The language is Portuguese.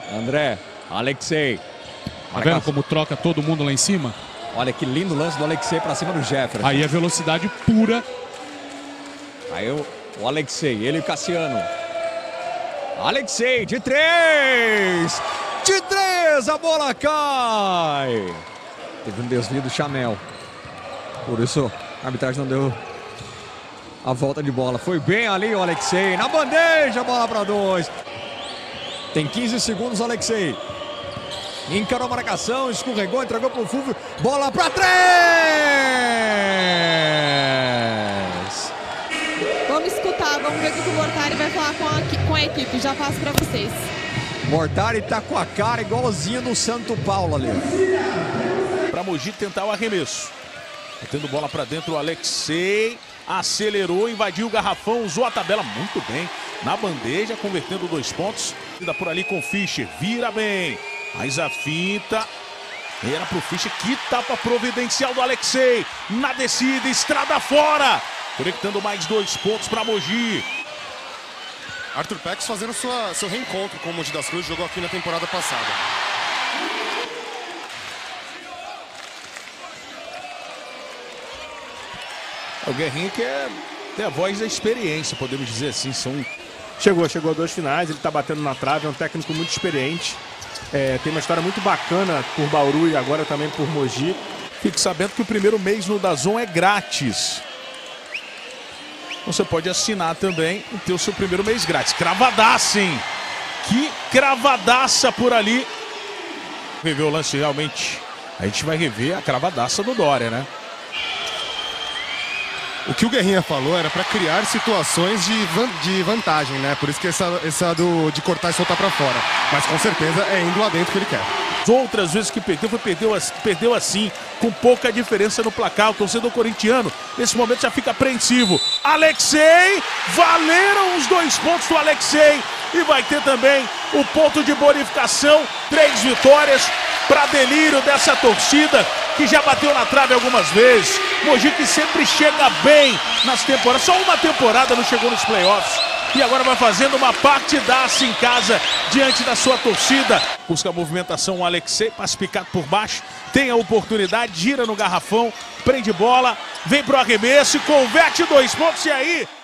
André, Alexei. Tá vendo como troca todo mundo lá em cima? Olha que lindo lance do Alexei pra cima do Jefferson. Aí é velocidade pura. Aí o Alexei, ele e o Cassiano. Alexei, de 3! De 3, a bola cai! Teve um desvio do Chamel. Por isso, a arbitragem não deu a volta de bola. Foi bem ali o Alexei. Na bandeja, bola para 2. Tem 15 segundos o Alexei. Encarou a marcação, escorregou, entregou pro Fulvio. Bola para 3! Vamos escutar, vamos ver o que o Mortari vai falar com a equipe. Já passo para vocês. Mortari tá com a cara igualzinho do Santo Paulo ali. Para Mogi tentar o arremesso. Tendo bola para dentro, o Alexei acelerou, invadiu o garrafão, usou a tabela muito bem. Na bandeja, convertendo 2 pontos. Ainda por ali com o Fischer, vira bem. Mas a finta era pro Fischer, que tapa providencial do Alexei. Na descida, estrada fora. Conectando mais 2 pontos para Mogi. Arthur Pex fazendo seu reencontro com o Mogi das Cruzes, jogou aqui na temporada passada. O Guerrinha que tem a voz da experiência, podemos dizer assim. Chegou a 2 finais, ele está batendo na trave, é um técnico muito experiente. Tem uma história muito bacana por Bauru e agora também por Mogi. Fique sabendo que o primeiro mês no DAZN é grátis. Você pode assinar também e ter o seu primeiro mês grátis. Cravadaça, hein? Que cravadaça por ali. Rever o lance realmente. A gente vai rever a cravadaça do Dória, né? O que o Guerrinha falou era para criar situações de vantagem, né? Por isso que essa de cortar e soltar para fora. Mas com certeza é indo lá dentro que ele quer. Outras vezes que perdeu assim, com pouca diferença no placar. O torcedor corintiano, nesse momento, já fica apreensivo. Alexei, valeram os 2 pontos do Alexei. E vai ter também o ponto de bonificação. 3 vitórias para delírio dessa torcida, que já bateu na trave algumas vezes. Mogi que sempre chega bem nas temporadas. Só uma temporada não chegou nos playoffs. E agora vai fazendo uma partidaça em casa diante da sua torcida. Busca a movimentação, o Alexei, passe picado por baixo. Tem a oportunidade, gira no garrafão, prende bola, vem pro arremesso e converte 2 pontos. E aí?